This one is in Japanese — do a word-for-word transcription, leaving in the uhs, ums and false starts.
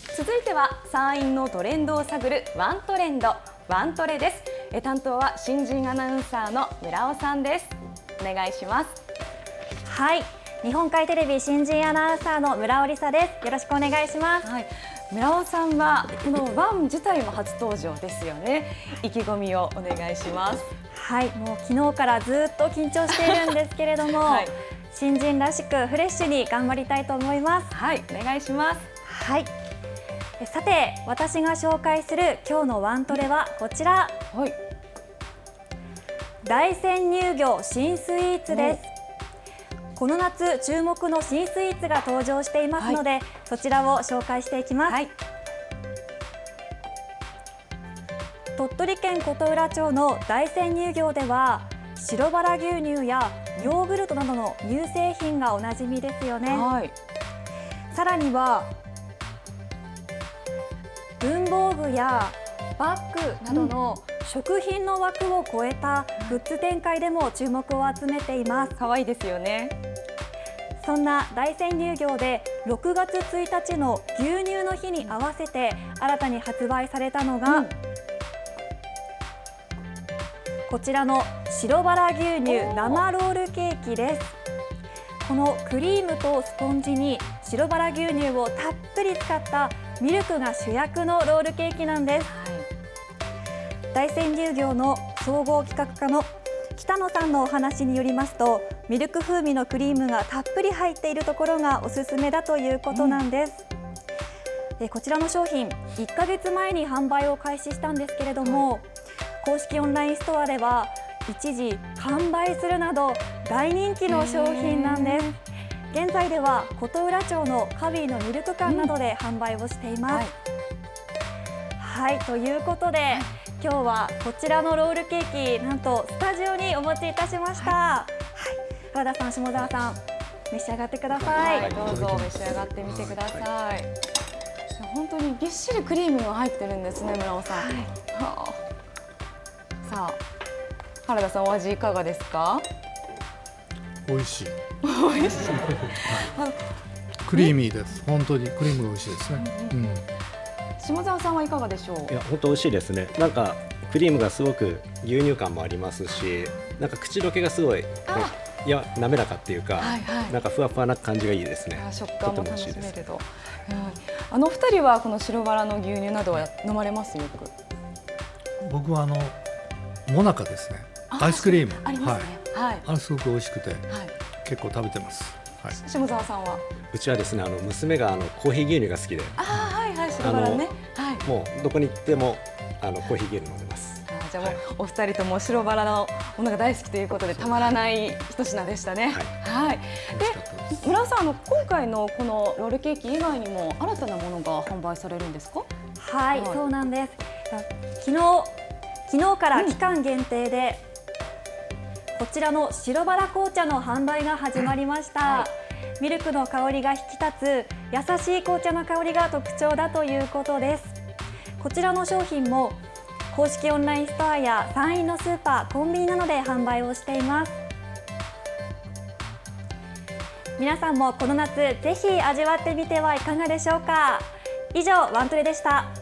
続いては山陰のトレンドを探るワントレンドワントレです。え担当は新人アナウンサーの村尾さんです。お願いします。 はい、日本海テレビ新人アナウンサーの村尾梨沙です。よろしくお願いします。 はい、村尾さんはこのワン自体も初登場ですよね。意気込みをお願いします。 はい、もう昨日からずっと緊張しているんですけれども、はい、新人らしくフレッシュに頑張りたいと思います。 はい、お願いします。 はい。さて、私が紹介する今日のワントレはこちら。はい。大山乳業新スイーツです。この夏注目の新スイーツが登場していますので、はい、そちらを紹介していきます。はい、鳥取県琴浦町の大山乳業では白バラ牛乳やヨーグルトなどの乳製品がおなじみですよね。はい、さらには文房具やバッグなどの食品の枠を超えたグッズ展開でも注目を集めています。 可愛いですよね。 そんな大山乳業でろくがつついたちの牛乳の日に合わせて新たに発売されたのが、うん、こちらの白バラ牛乳生ロールケーキです。このクリームとスポンジに白バラ牛乳をたっぷり使ったミルクが主役のロールケーキなんです。はい、大山乳業の総合企画課の北野さんのお話によりますと、ミルク風味のクリームがたっぷり入っているところがおすすめだということなんです。うん、こちらの商品いっかげつまえに販売を開始したんですけれども、はい、公式オンラインストアでは一時完売するなど大人気の商品なんです。現在では琴浦町のカビーのミルク館などで販売をしています。うん、はい、はい、ということで、はい、今日はこちらのロールケーキ、なんとスタジオにお持ちいたしました。はい、原田さん、下澤さん、召し上がってください。 はい、どうぞ召し上がってみてください。はい、本当にぎっしりクリームが入ってるんですね、村尾さん。はい、はあ、さあ、原田さん、お味いかがですか？ 美味しい。 美味しい。 クリーミーです。本当にクリームが美味しいですね。うん。 下澤さんはいかがでしょう？ いや、本当美味しいですね。なんかクリームがすごく牛乳感もありますし、なんか口どけがすごい、いや滑らかっていうか、はいはい、なんかふわふわな感じがいいですね。 食感も楽しめると。うん、あの二人はこの白バラの牛乳などは飲まれますよく？ 僕はあのモナカですね。アイスクリーム。 ありますね。はい。 あれすごく美味しくて、はい、結構食べてます。はい。 下澤さんは？ うちはですね、あの娘があのコーヒー牛乳が好きで。 ああ、はいはい、白バラね。はい。 もうどこに行ってもあのコーヒー牛乳飲んでます。 あ、じゃあもう、はい、お二人とも白バラのものが大好きということでたまらない一品でしたね。はい。はい、で、村尾さん、あの今回のこのロールケーキ以外にも新たなものが販売されるんですか？ はい、はい、そうなんです。昨日昨日から期間限定で、うん、こちらの白バラ紅茶の販売が始まりました。はい、ミルクの香りが引き立つ優しい紅茶の香りが特徴だということです。こちらの商品も公式オンラインストアや山陰のスーパー、コンビニなどで販売をしています。皆さんもこの夏ぜひ味わってみてはいかがでしょうか。以上、ワントレでした。